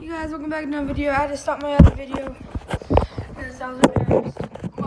Hey guys, welcome back to another video. I had to stop my other video because I was embarrassed.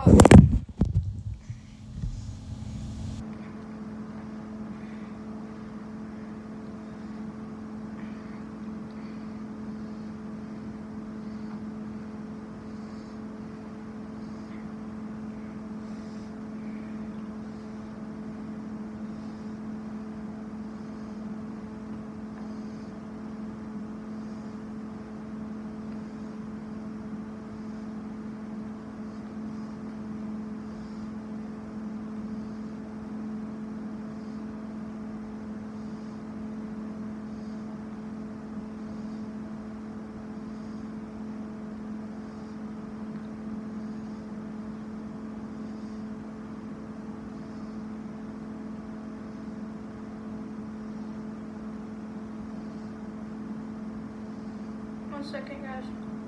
One second, guys.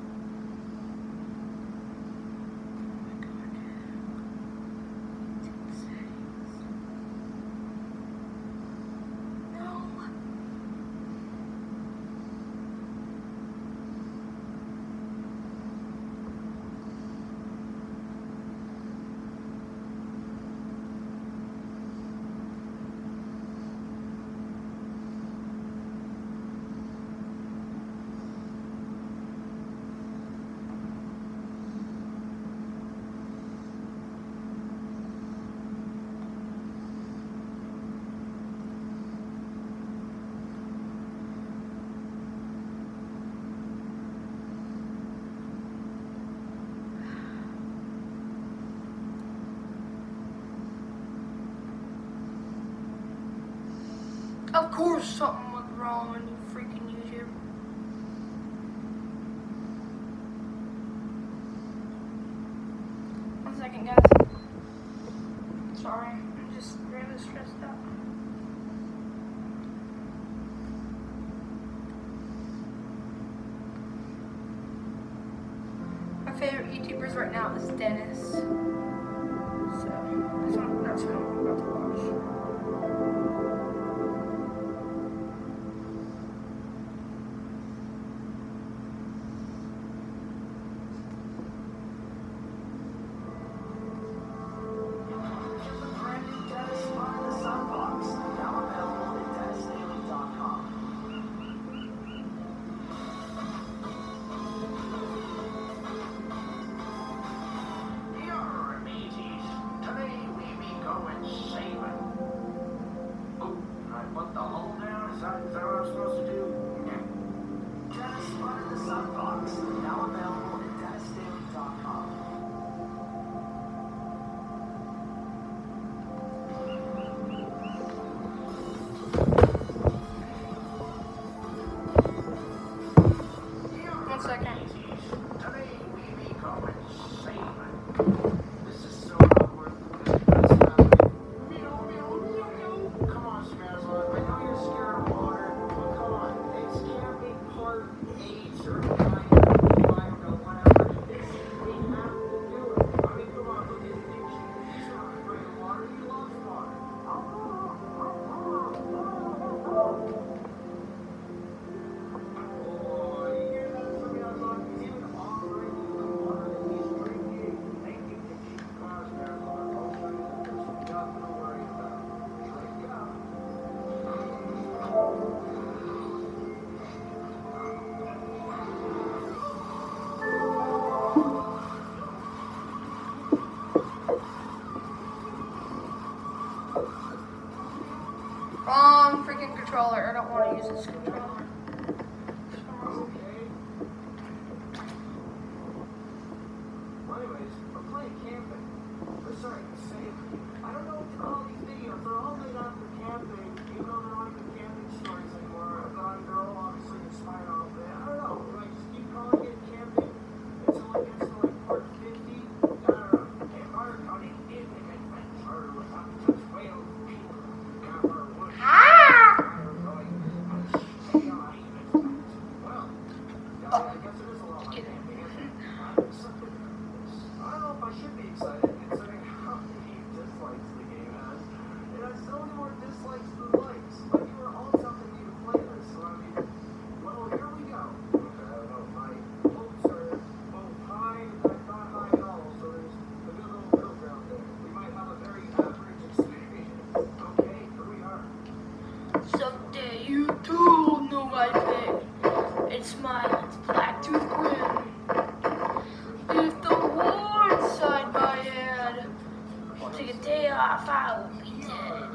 Of course something was wrong on you freaking YouTube. One second, guys. Sorry, I'm just really stressed out. My favorite YouTubers right now is Dennis. So that's what I'm about to watch. What the whole now? Is that what I'm supposed to do? Dennis spotted the Sunbox, now available at DennisDaily.com. One second. Today we be going sailing. This is so awkward. Come on, Smazzle. I know you're scared of water, but come on. It's camping part 8 or 9, I don't know, whatever. We have to do it. I mean, come on, look at these. He's not afraid of water. He loves water. Oh, you hear that? He's even offering you the water that he's drinking. Thank you. Come on, Smazzle. I'll show you that there's nothing to worry about. Drink it up. Wrong freaking controller. I don't want to use this controller. Okay. Well, anyways, we're playing camping. Or sorry, sailing. I don't know what to call these videos. They're all made after camping. Even though they're not even camping stories anymore. I thought they're all obviously inspired off of it. I don't know. Do I just keep calling it camping until it gets to like part 50? I don't know. Campfire hunting is an adventure with untouched whales, people, camper, wood. Well, I guess it is a lot like camping, isn't it? I'm excited for this. I don't know if I should be excited considering how many dislikes the game has. It has so many more dislikes than likes. But you were all telling me to play this, so I mean, well, here we go. Okay, I don't know. giant smile, its black tooth grin. If the war inside my head will take a day off, I will be dead.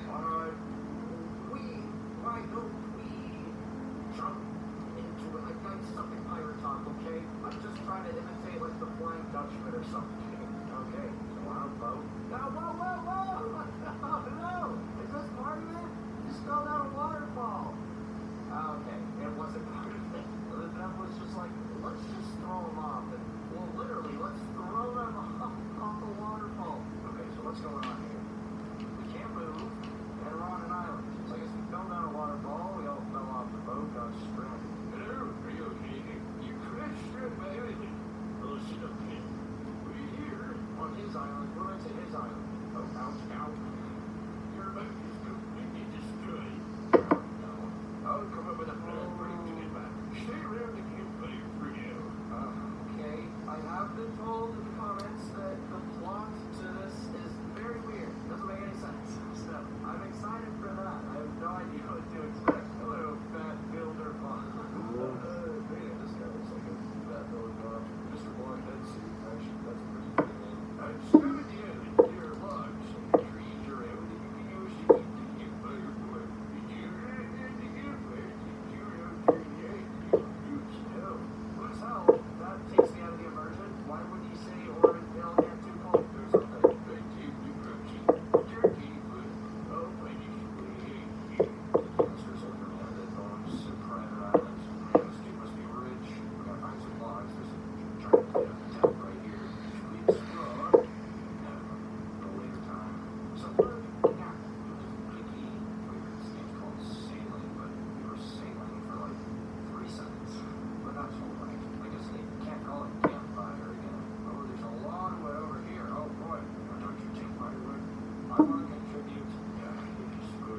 Okay? I'm just trying to imitate like the Flying Dutchman or something. Okay, so on a boat. No, whoa, whoa, whoa! No! Is this part of it? You spelled out a waterfall. Okay, it wasn't part of it. That was just like, let's just throw them off. And, well, literally, let's throw them off the waterfall. Okay, so what's going on here? We can't move, and we're on an island. So I guess we fell down a waterfall, we all fell off the boat, got stranded. Hello, are you okay? You crashed straight by everything. Oh, shit, okay. We're here on his island. What did I say? His island. Oh, ouch, ouch. Your boat is completely destroyed. No. I'll come up with a plan for you to get back. Stay around the campfire for now. Okay. I have been told in the comments that the plot to this is very weird. Doesn't make any sense. So, I'm excited for that. I have no idea what to expect. Hello, fat builder. Man, this guy looks like a fat builder. Mr. Blockhead suit. Actually, that's a pretty good name. I'm screwing the island. There are logs and trees around that you can use to keep the campfire warm. Did you run in the campfire? Did you run through the ice? You snow. What's hell? That takes me out of the immersion. Why would you say orange bill get too cold or something? But keep the protein. Turkey food. Oh, when you should Mr. Silverman that owns private islands. This dude must be rich. We gotta find some logs. There's a giant pit of the town right here. Should we explore? No later time. Somewhere? Yeah. It was picky. This game's called Sailing, but we were sailing for like 3 seconds. But that's all right. I guess they can't call it campfire again. Oh, there's a logwood over here. Oh boy. Don't you take my wood? I want to contribute. Yeah, it is good.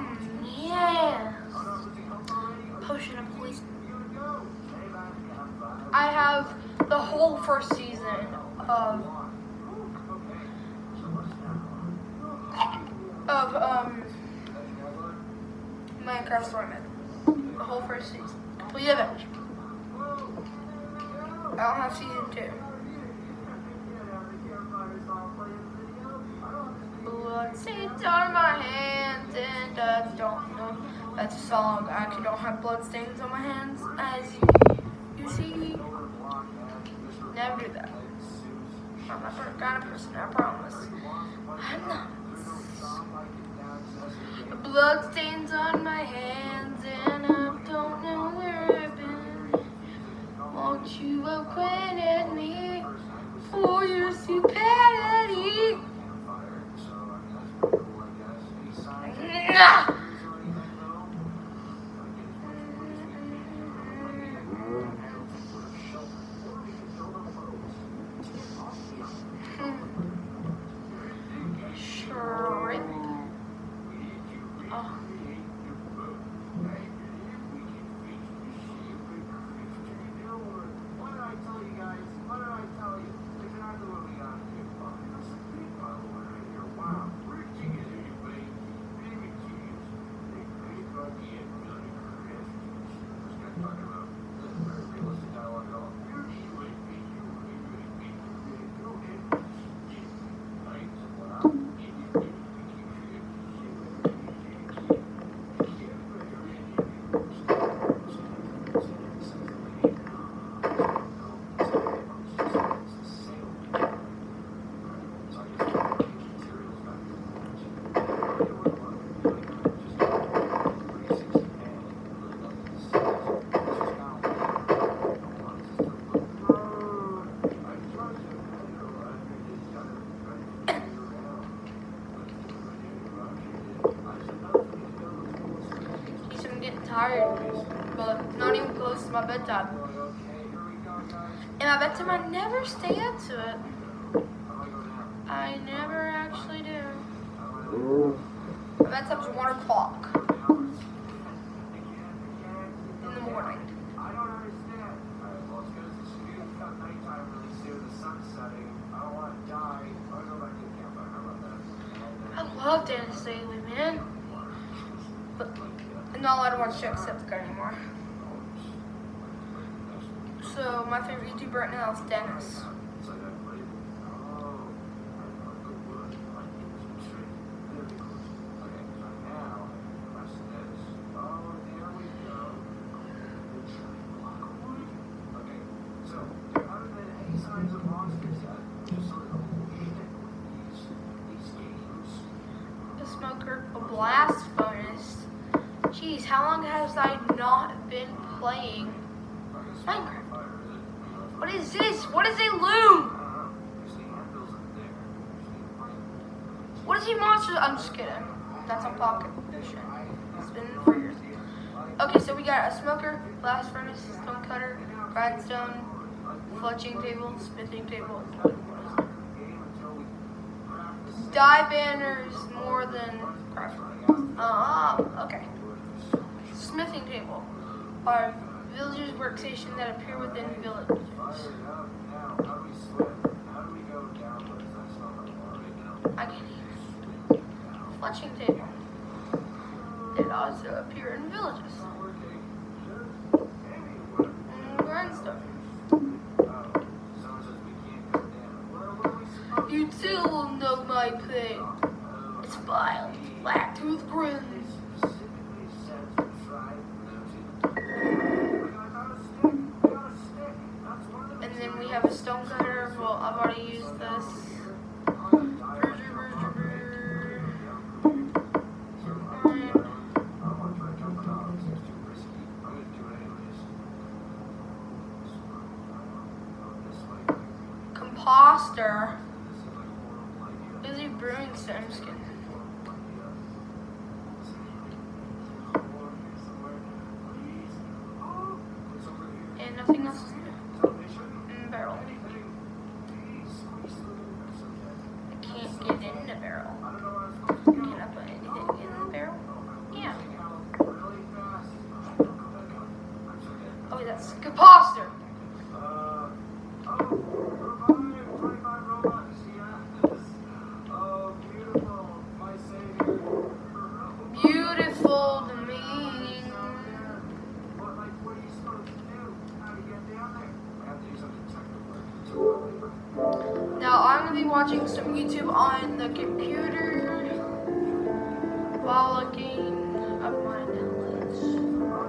Yeah. Oh no, losing health already? Potion of poison. You would go. Hey, man, campfire. I have the whole first season of Minecraft Story Mode. The whole first season. Complete of it. I don't have season 2. Bloodstains on my hands and I don't know. That's a song. I actually don't have bloodstains on my hands, as you see. Never do that. I'm not that kind of person, I promise. I'm not. Bloodstains on my hands and I don't know where I've been. Won't you acquaint me for your stupidity? Nah. Shrimp. Oh. Tired, but not even close to my bedtime. And my bedtime, I never stay up to it. I never actually do. My bedtime's 1 o'clock in the morning. I don't understand. Alright, well, it's good as the studio's got nighttime really soon, the sun's setting. I don't want to die. I want to go back to the campfire. How about that? I love Dennis Daly, man. But I'm not allowed to watch Jacksepticeye anymore. Also, my favorite YouTuber right now is Dennis. The Smoker, a blast bonus. Jeez, how long has I not been playing Minecraft? What is this? What is a loom? What is he monster? I'm just kidding. That's on pocket edition. It's been for years. Okay, so we got a smoker, blast furnace, stone cutter, grindstone, fletching table, smithing table. Die banners more than okay. Smithing table are villagers' workstation that appear within villages. I can eat. Fletching table. It also appear in villages. Grindstone. You too will know my pain. It's vile, flat-toothed grins. And then we have a stone cutter. Well, I've already used this. Composter. Busy brewing stone skin. And nothing else. Barrel. I can't get in the barrel. Can I put anything in the barrel? Yeah. Oh, wait, that's composter. Beautiful to me. Now I'm going to be watching some YouTube on the computer while looking up my knowledge.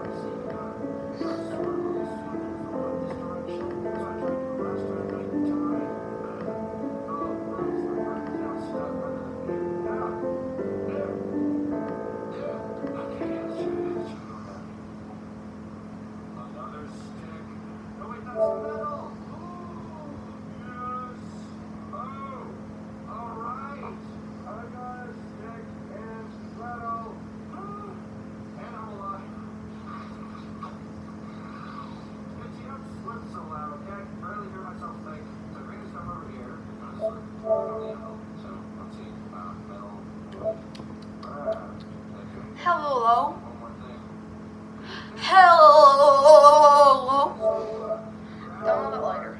Hello. Hello. Don't have it lighter.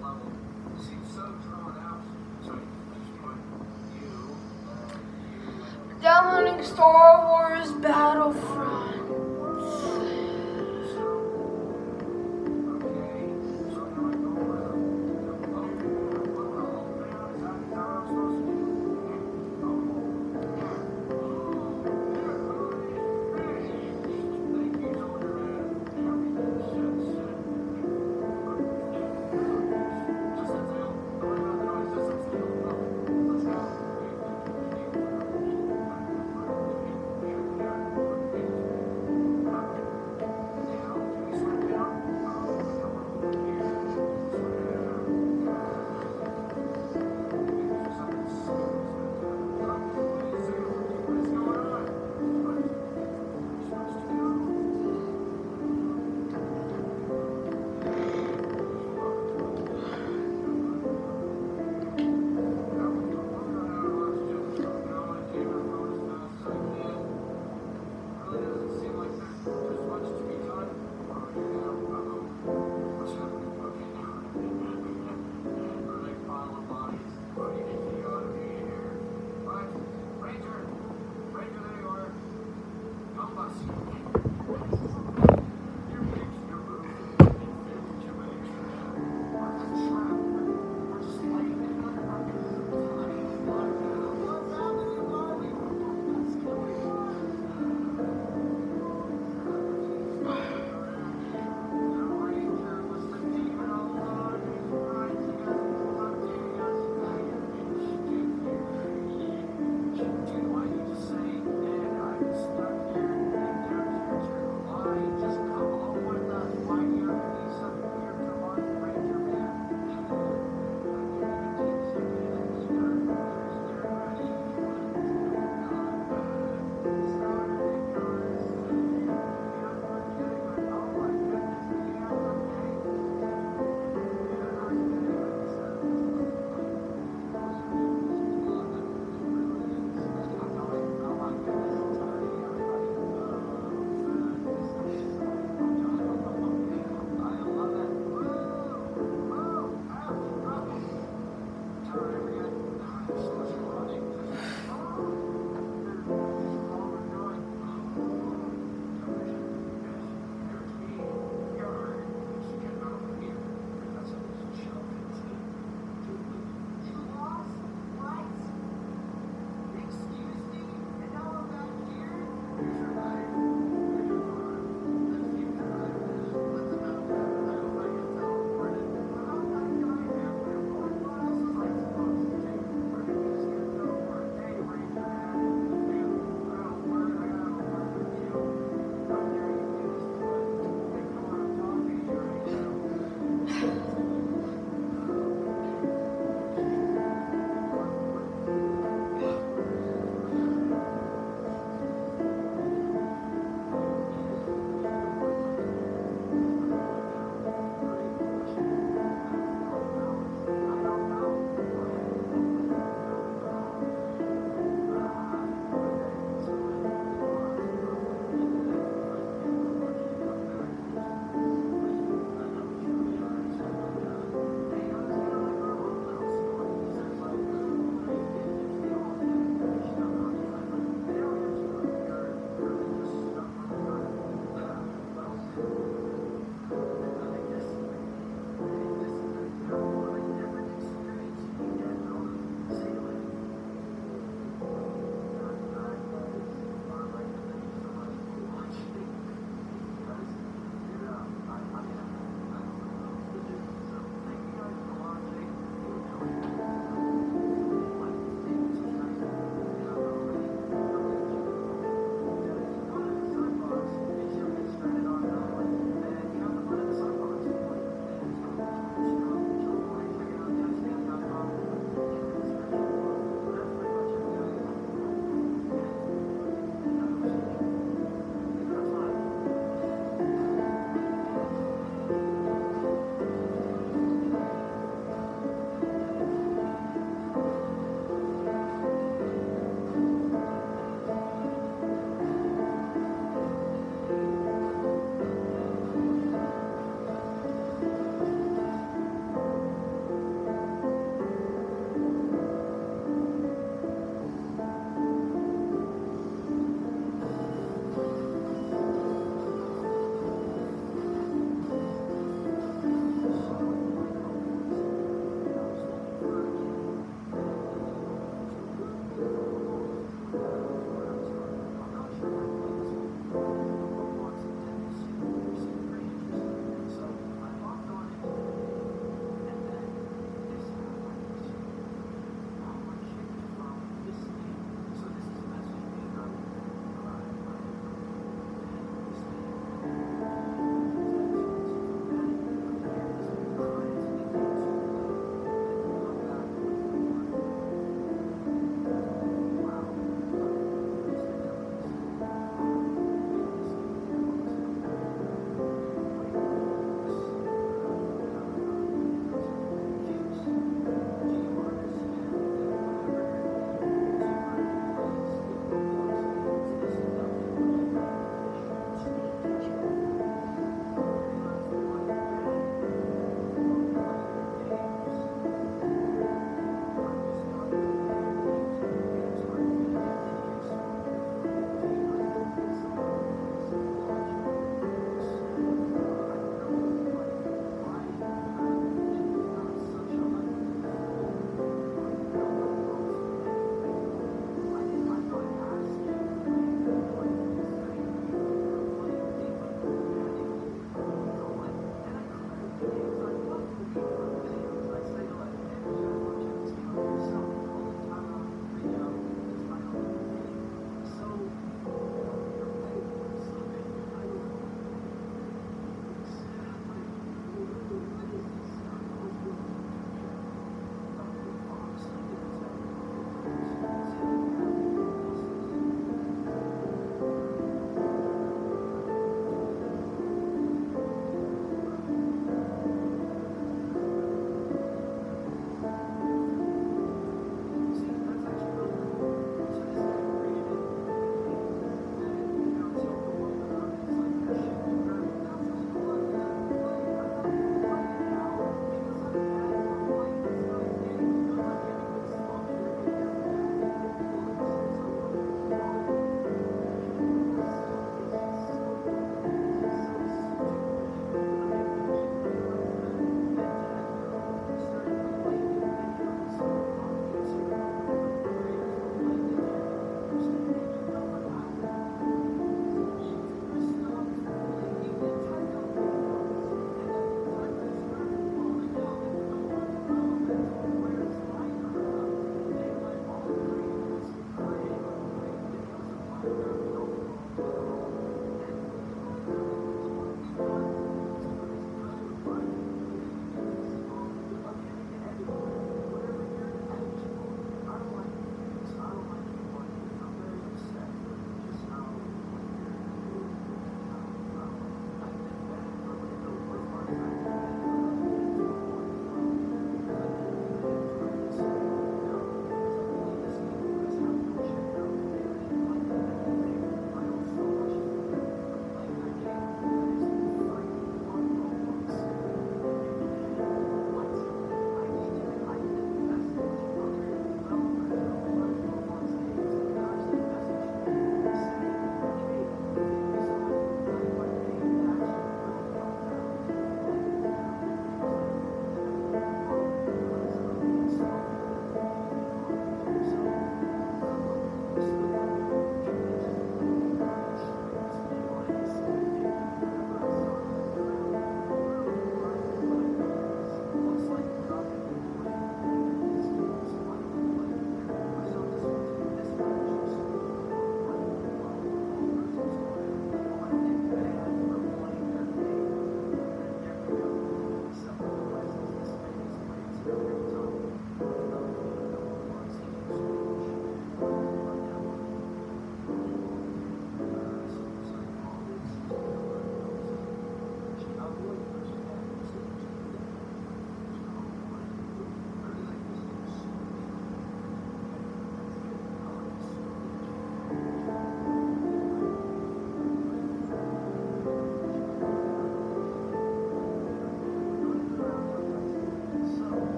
Downloading Star Wars Battlefront.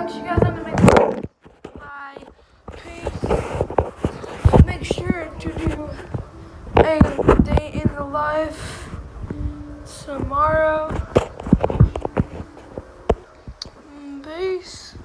catch you guys on the next one. Bye. Peace. Make sure to do a day in the life tomorrow. Peace.